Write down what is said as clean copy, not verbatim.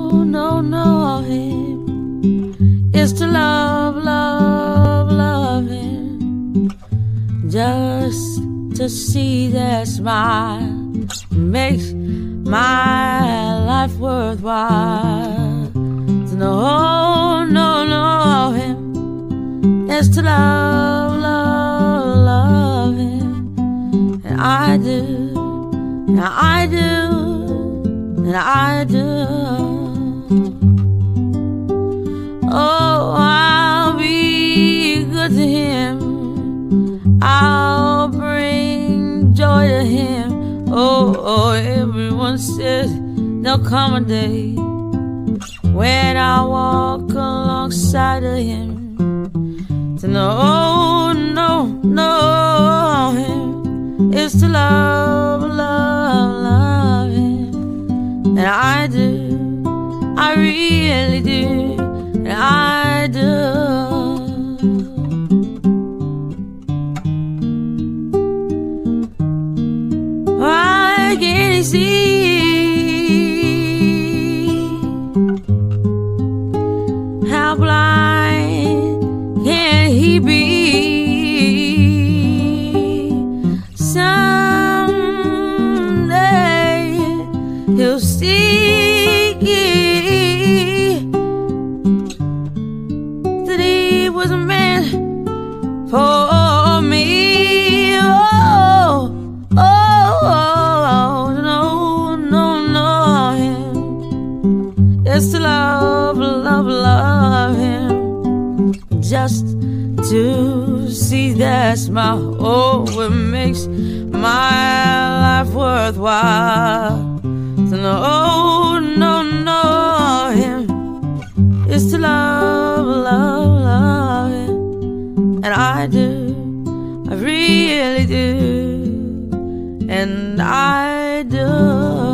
know him is to love, love, love him. Just to see that smile makes my life worthwhile. To know him is to love, love, love him. And I do, and I do, and I do. Oh, I'll be good to him. I'll bring joy to him. Oh, everyone says there'll come a day when I'll walk alongside of him. To know him is to love, love, love him. And I do, I really do, and I do. I can see how blind can he be. Someday he'll see that he was meant for me. Just to love, love, love him. Just to see that smile, oh, it makes my life worthwhile. To know him is to love, love, love him. And I do, I really do, and I do.